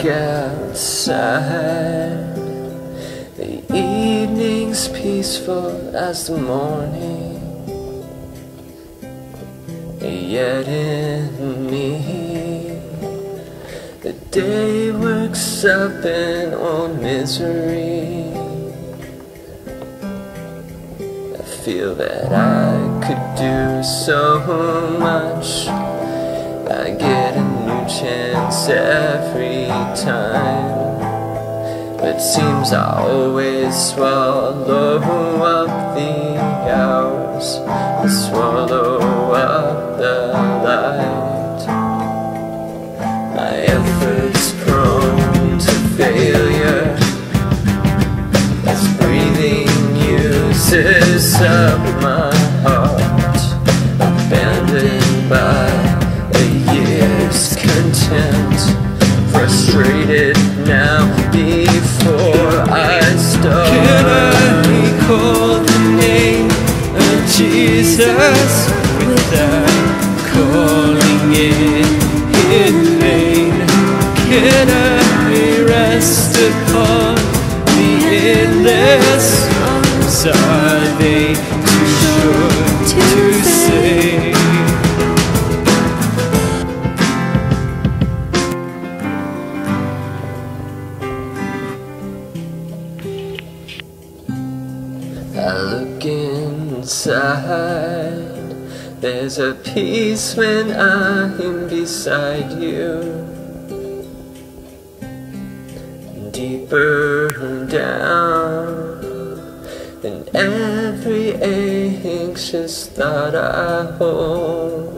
outside. The evening's peaceful as the morning, yet in me the day works up in old misery. I feel that I could do so much. I get a new chance every time, but seems I always swallow up the hours, I swallow up the light. My efforts prone to failure, as breathing uses up my heart, abandoned by a year's content, frustrated now before I start. Can I recall the name of Jesus without calling it in vain? Can I rest upon the endless arms? Are they too short to say? I look inside, there's a peace when I'm beside you. Deeper down than every anxious thought I hold,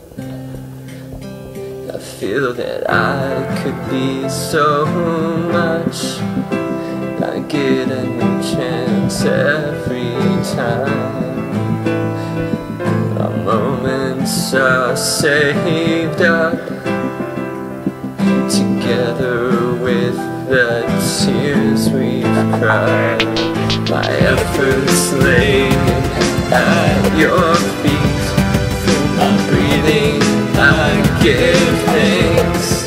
I feel that I could be so much. I get a new chance every time. Our moments are saved up, together with the tears we've cried. My efforts laid at your feet, for my breathing I give thanks.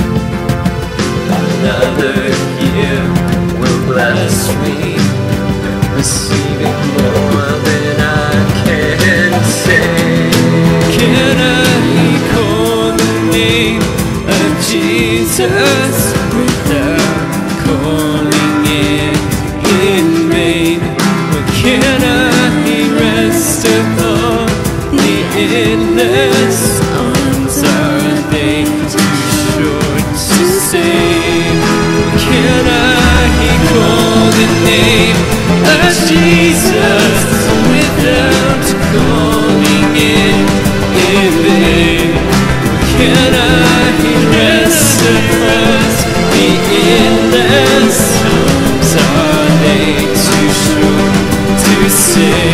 Another year will bless me, receiving more than I can say. Can I recall the name of Jesus without calling it in vain? Or can I rest upon the endless arms? Are they too short to say? Can I recall the name of Jesus without calling it in vain? Can I rest upon the endless arms? Are they too short to say?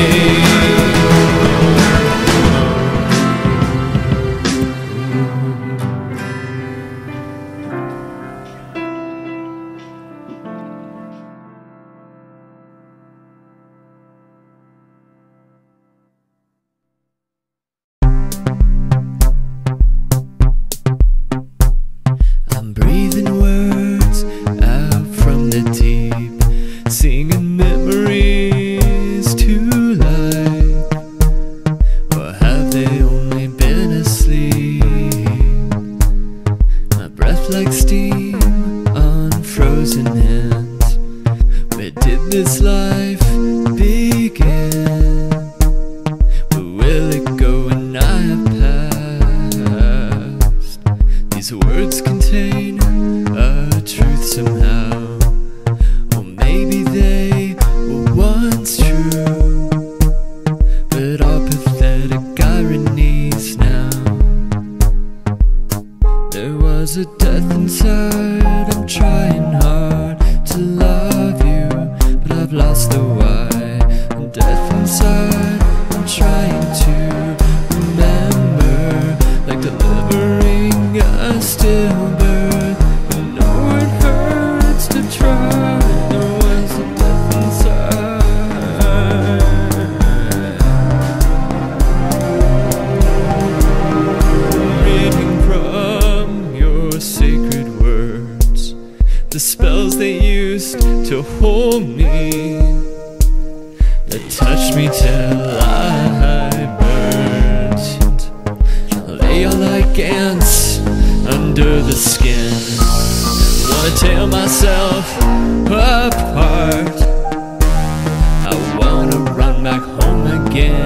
I'm breathing words out from the deep, singing memories to life. Or have they only been asleep? My breath like steam on frozen hands. Where did this life begin? Where will it go when I have passed? These words contain a truth somehow, or maybe they were once true, but are pathetic ironies now. There was a death inside, I'm trying hard to love you, but I've lost the why. And death inside, I'm trying to remember, like delivering a stillbirth. I know it hurts to try. There was a death inside. Reading from your sacred words, shells that used to hold me, that touched me till I burnt. They are like ants under the skin. Wanna tear myself apart. I wanna run back home again.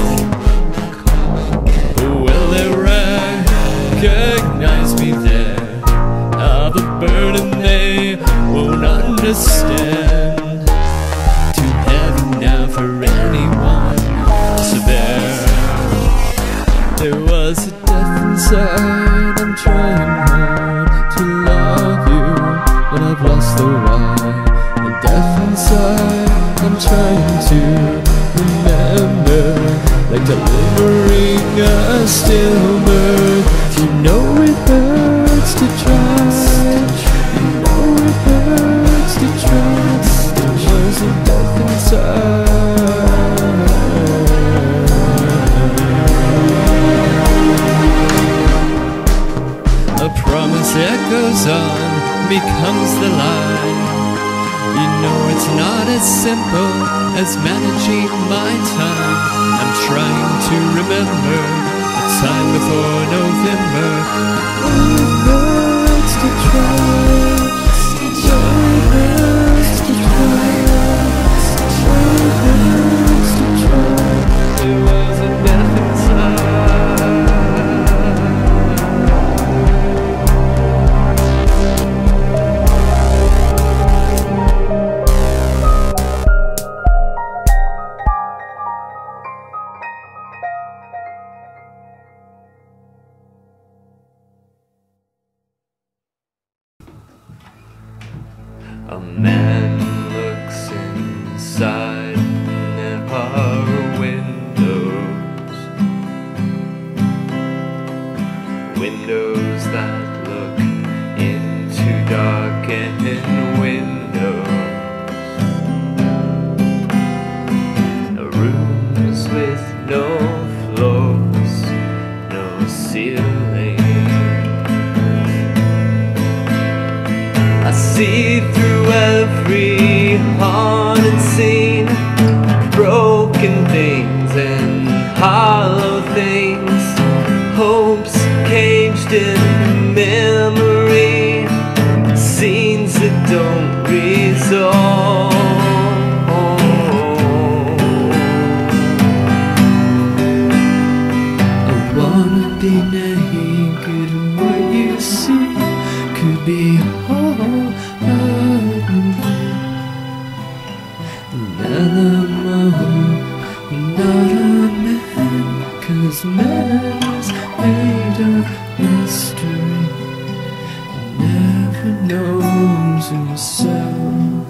Will they recognize me there? I'll be burning, they won't understand. Too heavy now for anyone to bear. There was a death inside. I'm trying hard to love you, but I've lost the why. The death inside. I'm trying to remember, like delivering a stillbirth. You know it hurts to trust. You know it hurts to trust. There was a death inside. A promise echoes on, becomes the lie. You know it's not as simple as managing my time. I'm trying to remember the time before November. It hurts to trust. It hurts to trust. It hurts to trust. There was a death inside. A man looks inside our windows, windows that look into darkened windows, rooms with no floors, no ceiling. I see through every haunted scene, broken things and hollow things, hopes caged in memory, scenes that don't resolve. I wanna be naked, and what you see could be all of me. Animal, not a man, 'cause man is made of mystery, never knows himself.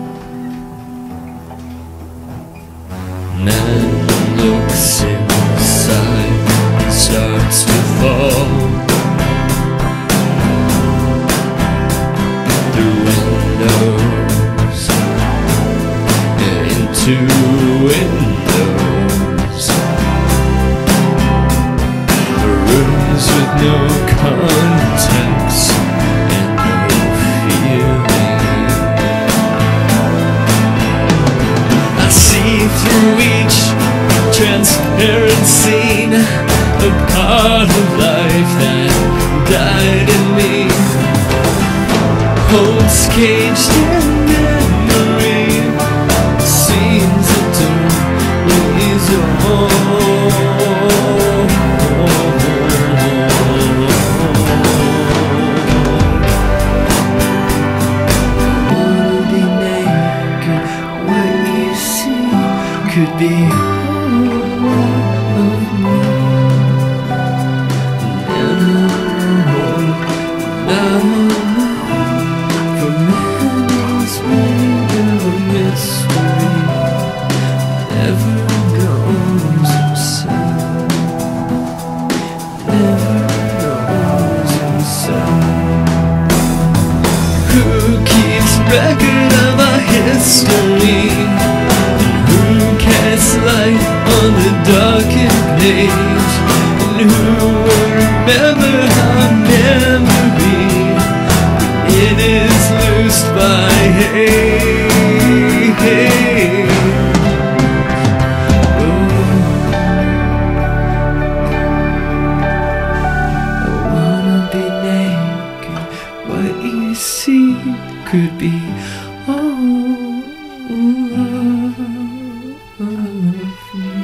Man looks inside, starts to fall through windows, into windows, rooms with no context and no feeling. I see through each transparent scene a part of life that died in me, hopes caged in memory, scenes that don't resolve. Wanna be naked, what you see could be all of me. For man is made of mystery, never knows himself, never knows himself. Who keeps record of our history? And who casts light on the darkened page? And who will remember our memory when it is loosed by What you see could be all of me.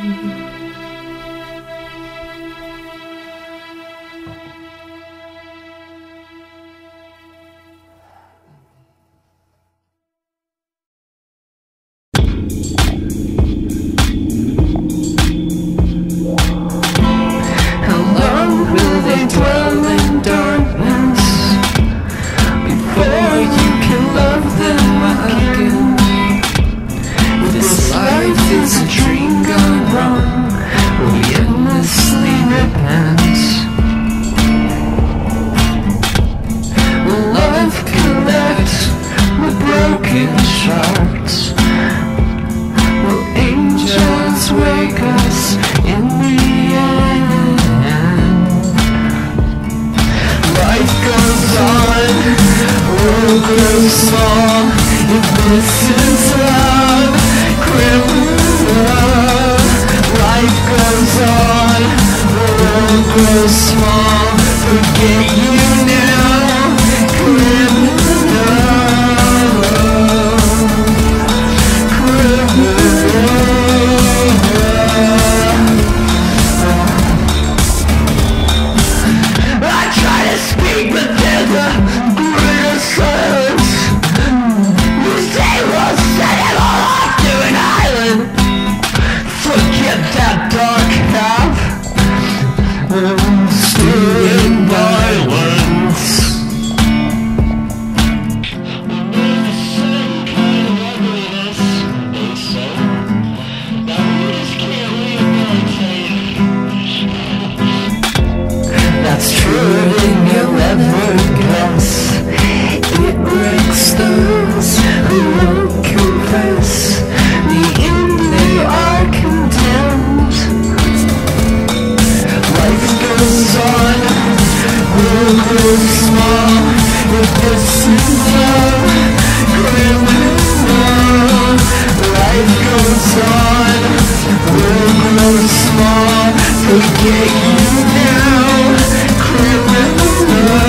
How long will they dwell in darkness before you can love them again? This life is a dream gone wrong. We endlessly repent. Love connects with broken shards. Will angels wake us in the end? Life goes on, world grows small. If this is love, criminal. Life goes on, the world grows small. Forget you now, criminal. I try to speak, but there's a greater silence. You say we'll set it all off to an island. Forget that dark half. Still in violence. That's true, and you'll never guess. It breaks those who won't confess. The end, they are condemned. Life goes on, world grows small. If this is love, criminal. Life goes on, world grows small. Forget you now, criminal.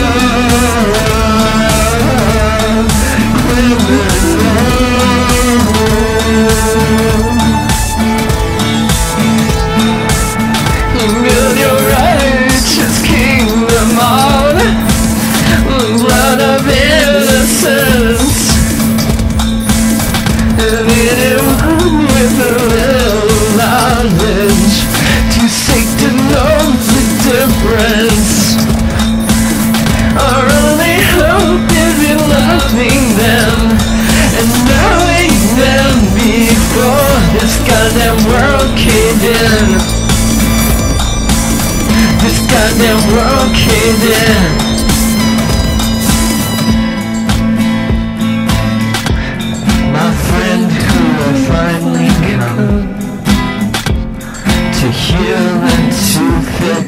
Build your righteous kingdom on blood of innocence, and anyone with a little knowledge too sick to know the difference. Our only hope is in loving them and knowing them before this goddamn world caved in. This goddamn world caved in. My friend who will finally come to heal and to fix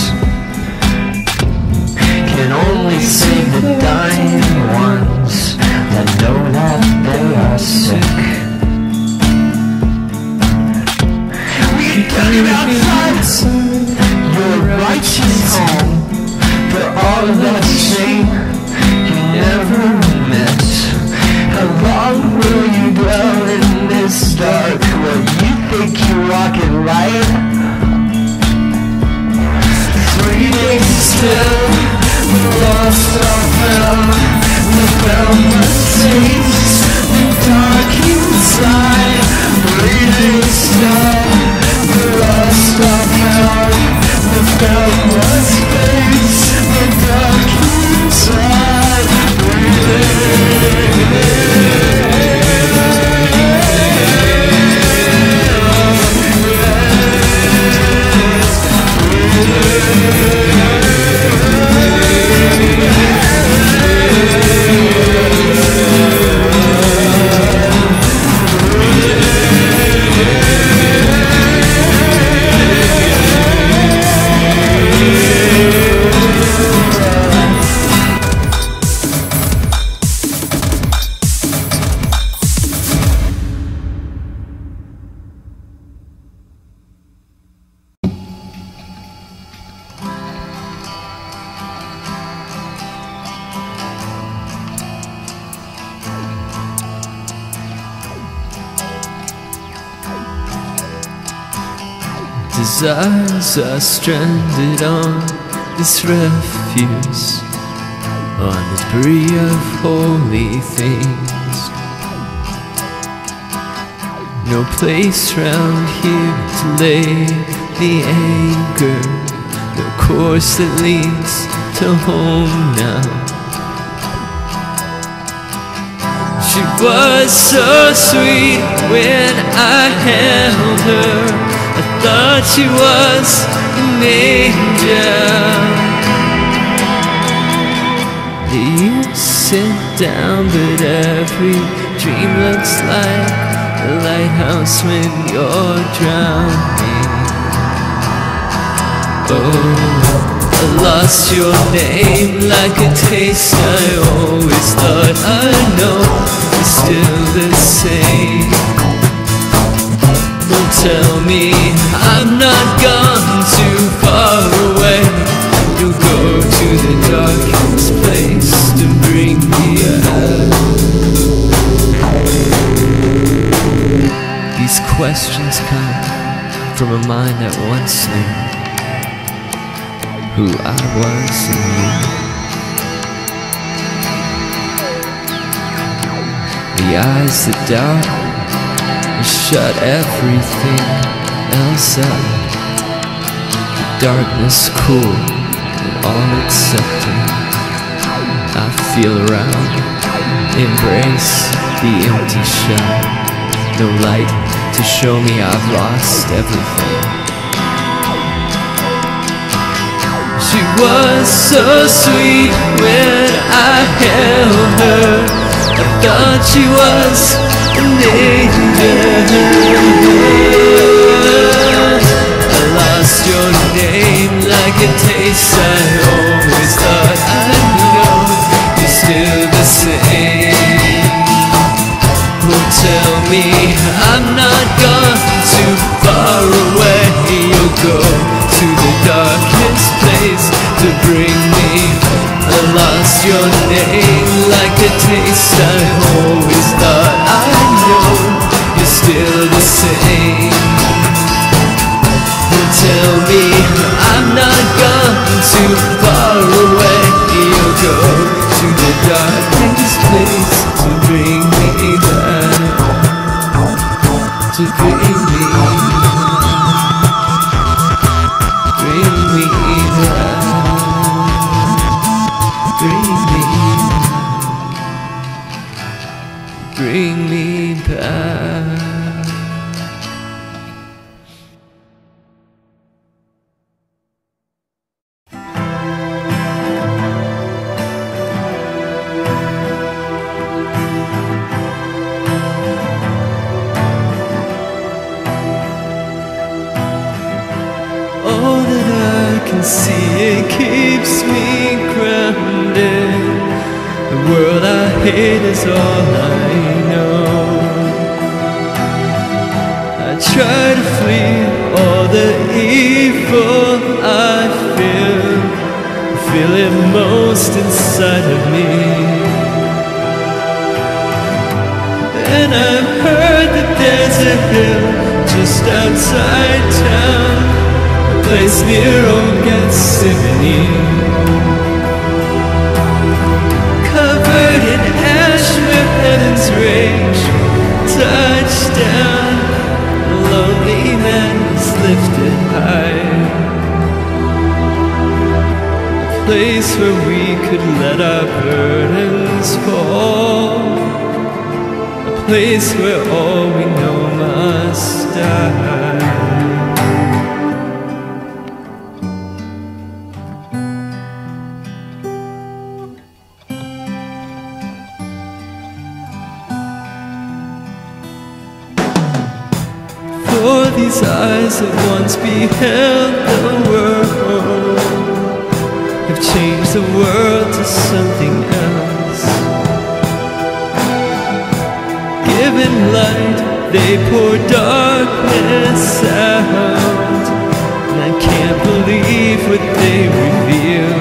can only save the dying ones that know that they are sick. We can talk about outside your righteous home for all desires are stranded on this refuse, on the debris of holy things. No place round here to lay the anchor, no course that leads to home now. She was so sweet when I held her, I thought she was an angel. You sit down, but every dream looks like a lighthouse when you're drowning. Oh, I lost your name like a taste. I always thought I know you're still the same. Don't tell me I'm not gone too far away. You'll go to the darkest place to bring me out. These questions come from a mind that once knew who I was and you. The eyes that doubt and shut everything else out. Darkness cool and all accepting. I feel around, embrace the empty shell. No light to show me I've lost everything. She was so sweet when I held her, I thought she was an angel. I lost your name like a taste. I always thought I'd know you're still the same. Oh, tell me I'm not gone too far away. You'll go to the darkest place to bring me. I lost your name like a taste. I always thought I know you're still the same. You tell me I'm not gone too far away. You'll go to the darkest place to bring me back, to bring me back. Bring me back, bring me back. All that I can see, it keeps me grounded. The world I hate is all I know. I try to flee all the evil I feel it most inside of me. And I've heard that there's a hill just outside town, a place near old Gethsemane, covered in ash where heaven's rage touched down. A lonely man is lifted high, a place where we could let our burdens fall, a place where all we know must die. For these eyes that once beheld the world have changed the world to something else. Given light, they pour darkness out, and I can't believe what they reveal.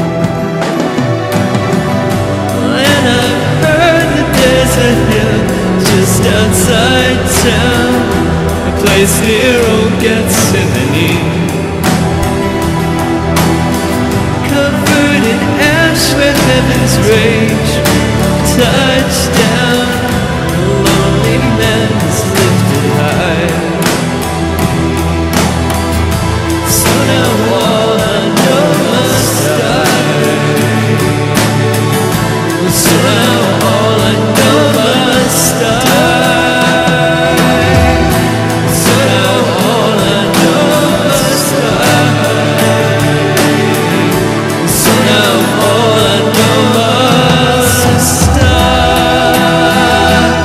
And I've heard that there's a hill just outside town, a place near old Gethsemane, covered in ash where heaven's rage touched down. A lonely man is lifted high. So now all I know must die. So now all I know must die. So now all I know must die. So now all I know must die.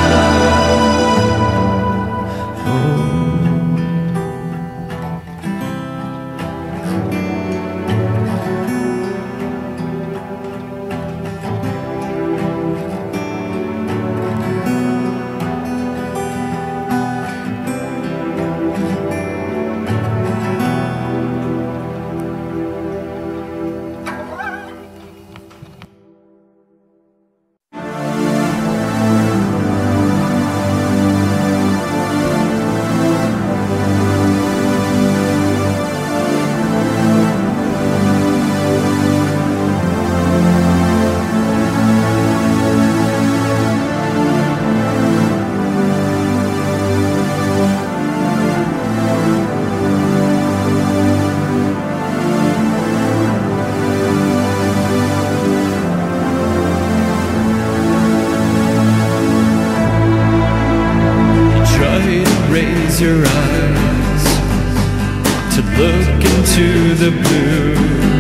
Raise your eyes to look into the blue.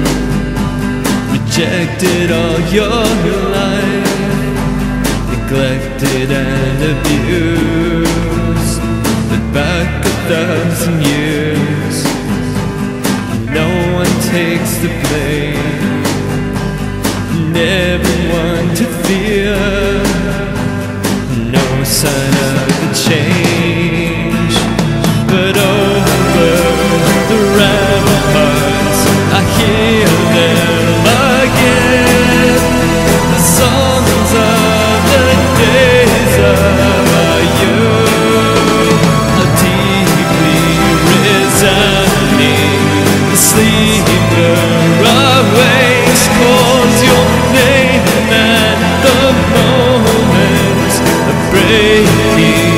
Rejected all your life, neglected and abused. Look back 1,000 years, no one takes the blame, and everyone to fear. No sign of the change, but over the ramparts I hear them again. The songs of the days of our youth are deeply resounding. The sleeper awakes, calls your name at the moment of breaking.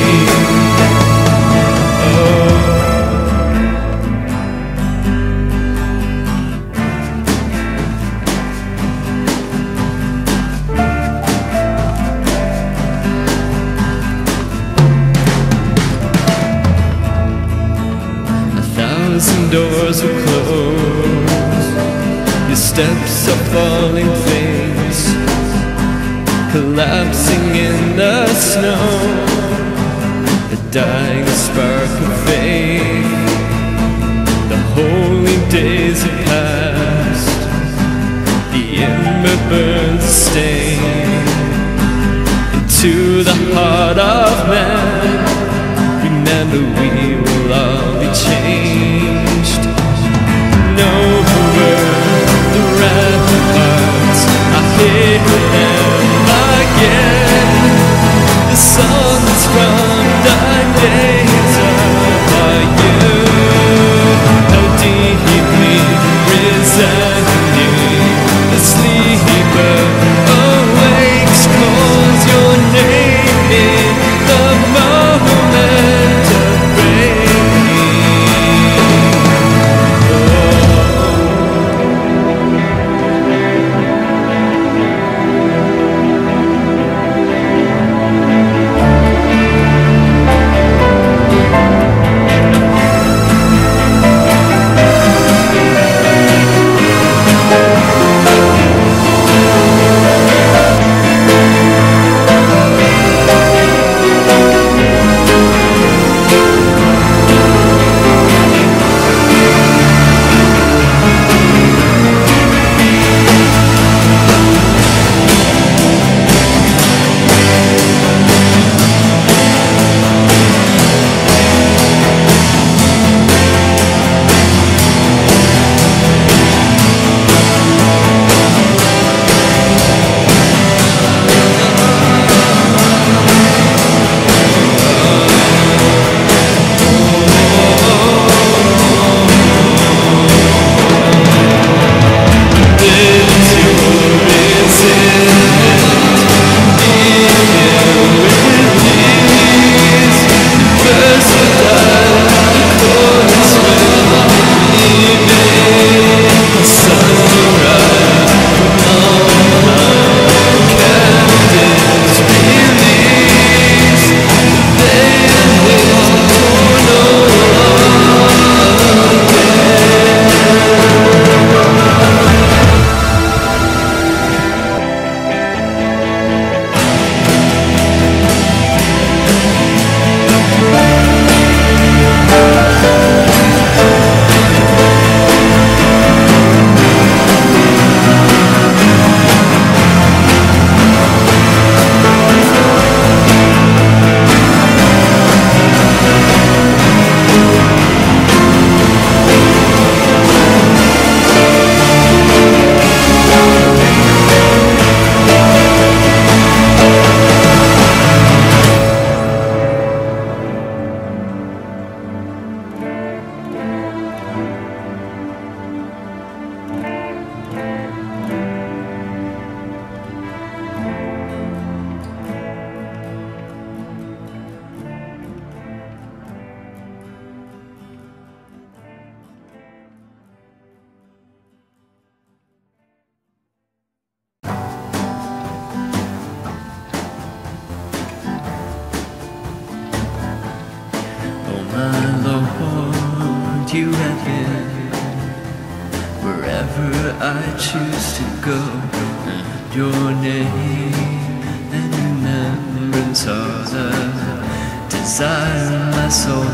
Doors are closed, your steps are falling fast, collapsing in the snow, a dying spark of faith. The holy days have passed, the ember burns a stain into the heart of man. Remember, we will all be changed. Over the ramparts I hear them again. The songs from the days of our youth, how deeply resounding. The sleeper awakes, calls your name in the moment of you have been. Wherever I choose to go, your name and remembrance are the desire of my soul.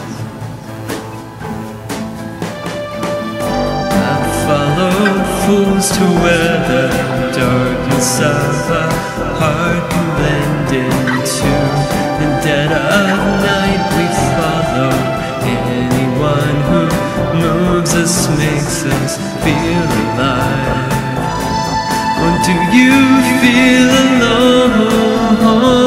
I've followed fools to where the darkness of a heart can blend into. In dead of night we follow anyone who moves us, makes us feel alive. Or do you feel alone?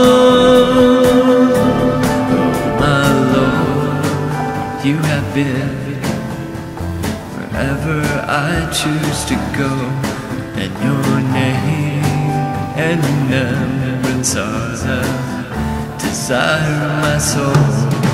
Oh my Lord, you have been wherever I choose to go, and your name and remembrance are the desire of my soul.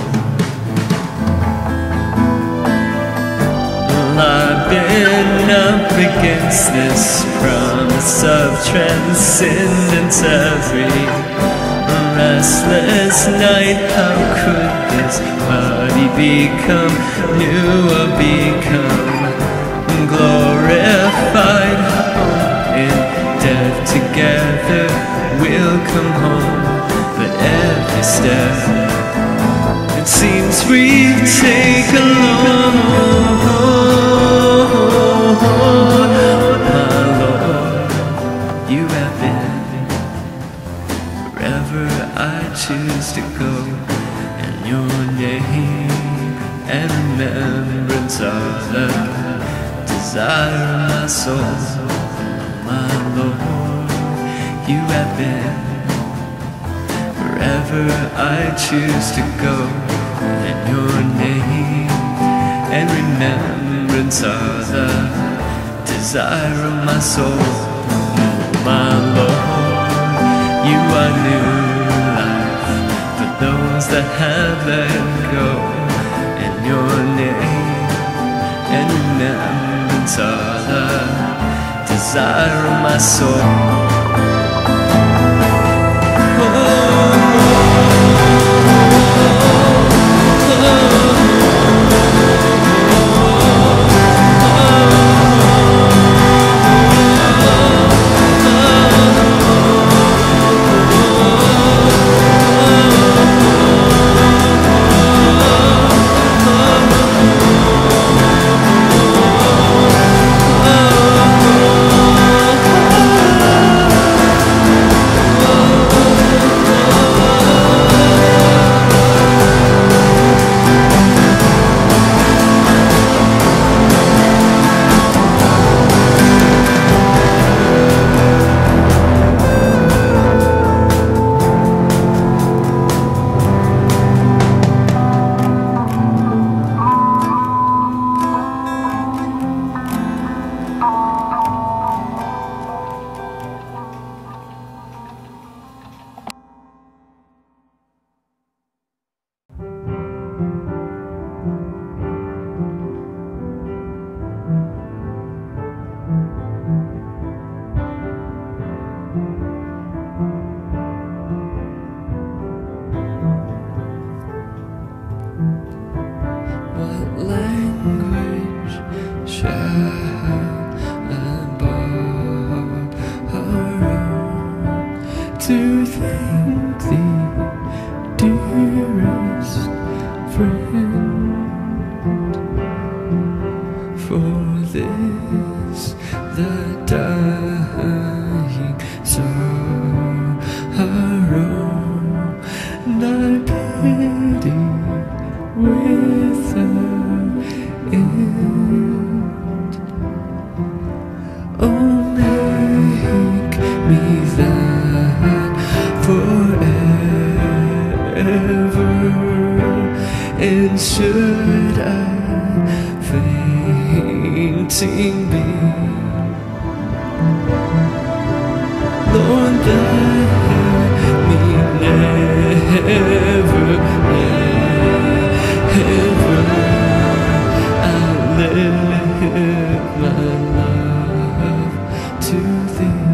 I've been up against this promise of transcendence every restless night. How could this body become new or become glorified? In death together we'll come home, but every step it seems we take alone. My Lord, you have been wherever I choose to go, and your name and remembrance are the desire of my soul. My Lord, you have been wherever I choose to go, and your name and remembrance are the desire of my soul. My Lord, you are new life for those that have let go, and your name and remembrance are the desire of my soul. To thank thee, dearest friend, for this the dying sorrow, and I pity without end. Oh, make me thine forever, and should I fainting be, Lord, let me never, ever outlive my love to thee.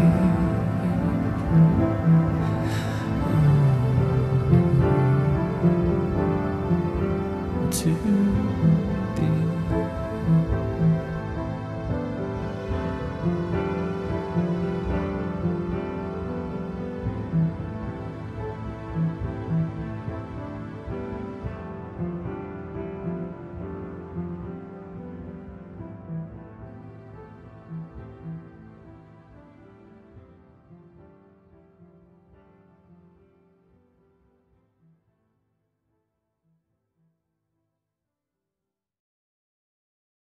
To thee. you.